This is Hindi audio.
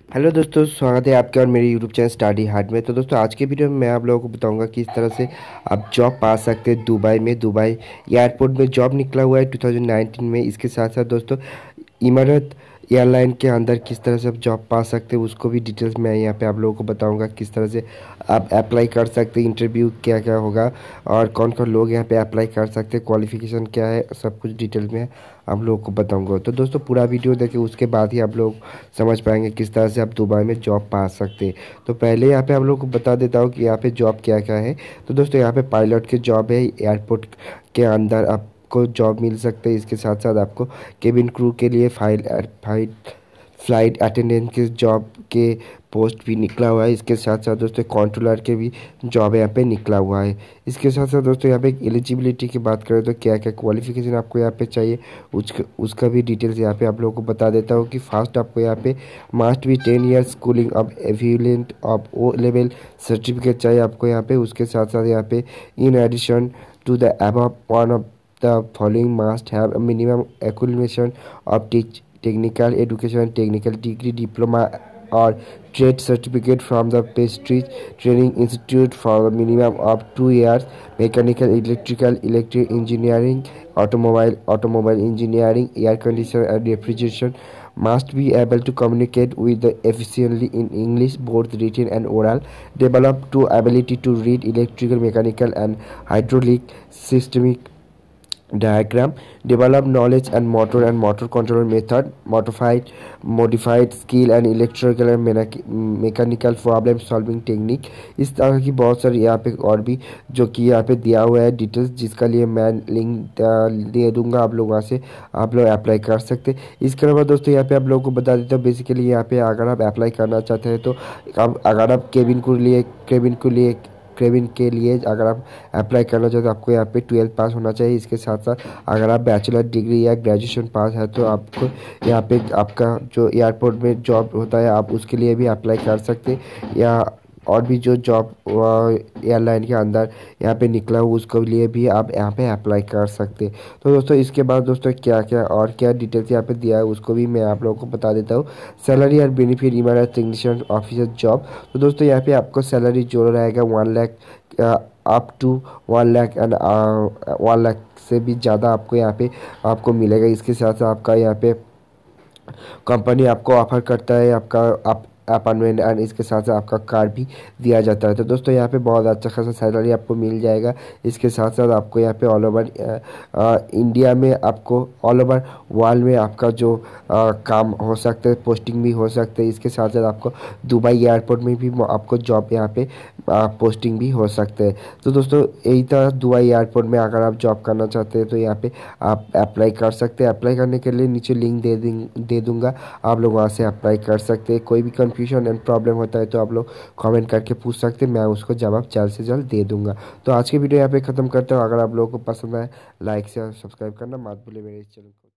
हेलो दोस्तों, स्वागत है आपके और मेरे यूट्यूब चैनल स्टडी हार्ड में। तो दोस्तों, आज के वीडियो में मैं आप लोगों को बताऊंगा कि इस तरह से आप जॉब पा सकते हैं दुबई में। दुबई एयरपोर्ट में जॉब निकला हुआ है 2019 में। इसके साथ साथ दोस्तों, इमारत एयरलाइन के अंदर किस तरह से आप जॉब पा सकते हैं उसको भी डिटेल्स मैं यहाँ पे आप लोगों को बताऊंगा। किस तरह से आप अप्लाई कर सकते हैं, इंटरव्यू क्या क्या होगा और कौन कौन लोग यहाँ पे अप्लाई कर सकते हैं, क्वालिफिकेशन क्या है, सब कुछ डिटेल में आप लोगों को बताऊंगा। तो दोस्तों, पूरा वीडियो देखें, उसके बाद ही आप लोग समझ पाएंगे किस तरह से आप दुबई में जॉब पा सकते हैं। तो पहले यहाँ पे आप लोगों को बता देता हूँ कि यहाँ पे जॉब क्या क्या है। तो दोस्तों, यहाँ पे पायलट की जॉब है। एयरपोर्ट के अंदर आपको जॉब मिल सकते हैं। इसके साथ साथ आपको केबिन क्रू के लिए फ्लाइट अटेंडेंट के जॉब के पोस्ट भी निकला हुआ है। इसके साथ साथ दोस्तों, कंट्रोलर के भी जॉब यहाँ पे निकला हुआ है। इसके साथ साथ दोस्तों, यहाँ पे एलिजिबिलिटी की बात करें तो क्या क्या क्वालिफिकेशन आपको यहाँ पे चाहिए उसका भी डिटेल्स यहाँ पे आप लोगों को बता देता हूँ कि फर्स्ट आपको यहाँ पे मास्ट भी 10 years schooling of equivalent of O level certificate चाहिए आपको यहाँ पे। उसके साथ साथ यहाँ पे in addition to the above one of the following must have a minimum qualification of technical education, technical degree, diploma or trade certificate from the prestige training institute for a minimum of 2 years. Mechanical, electric engineering, automobile engineering, air conditioner and refrigeration. Must be able to communicate with the efficiently in English, both written and oral. Develop to ability to read electrical, mechanical and hydraulic systemic diagram. Develop knowledge and motor control method. Modified skill and electrical and mechanical problem solving technique. इस तरह की बहुत सारी यहाँ पे और भी जो कि यहाँ पे दिया हुआ है डिटेल्स, जिसका लिए मैं लिंक दे दूंगा। आप लोग वहाँ से आप लोग अप्लाई कर सकते हैं। इसके अलावा दोस्तों, यहाँ पे आप लोगों को बता देता हूँ, बेसिकली यहाँ पे अगर आप अप्लाई करना चाहते हैं तो अगर आप केबिन के लिए अगर आप अप्लाई करना चाहते हो, आपको यहाँ पे 12 पास होना चाहिए। इसके साथ साथ अगर आप बैचलर डिग्री या ग्रेजुएशन पास है तो आपको यहाँ पे आपका जो एयरपोर्ट में जॉब होता है आप उसके लिए भी अप्लाई कर सकते हैं। या और भी जो जॉब एयरलाइन के अंदर यहाँ पे निकला हो उसके लिए भी आप यहाँ पे अप्लाई कर सकते हैं। तो दोस्तों, इसके बाद दोस्तों क्या क्या और क्या डिटेल्स यहाँ पे दिया है उसको भी मैं आप लोगों को बता देता हूँ। सैलरी और बेनिफिट इमारत टेक्नीशियन ऑफिसर जॉब। तो दोस्तों, यहाँ पे आपको सैलरी जो रहेगा 1 lakh up to 1 lakh and 1 lakh से भी ज़्यादा आपको यहाँ पे आपको मिलेगा। इसके साथ साथ आपका यहाँ पे कंपनी आपको ऑफर करता है आपका अपार्टमेंट एंड इसके साथ साथ आपका कार भी दिया जाता है। तो दोस्तों, यहाँ पे बहुत अच्छा खासा सैलरी आपको मिल जाएगा। इसके साथ साथ आपको यहाँ पे ऑल ओवर इंडिया में आपको ऑल ओवर वर्ल्ड में आपका जो काम हो सकता है, पोस्टिंग भी हो सकता है। इसके साथ साथ आपको दुबई एयरपोर्ट में भी आपको जॉब यहाँ पे पोस्टिंग भी हो सकते हैं। तो दोस्तों, यही था दुबई एयरपोर्ट में अगर आप जॉब करना चाहते हैं तो यहाँ पे आप अप्लाई कर सकते हैं। अप्लाई करने के लिए नीचे लिंक दे दूंगा, आप लोग वहाँ से अप्लाई कर सकते हैं। कोई भी कंफ्यूजन एंड प्रॉब्लम होता है तो आप लोग कमेंट करके पूछ सकते हैं, मैं उसको जवाब जल्द से जल्द दे दूंगा। तो आज की वीडियो यहाँ पे ख़त्म करता हूँ। अगर आप लोगों को पसंद आए, लाइक से सब्सक्राइब करना मत भूलिए मेरे इस चैनल को।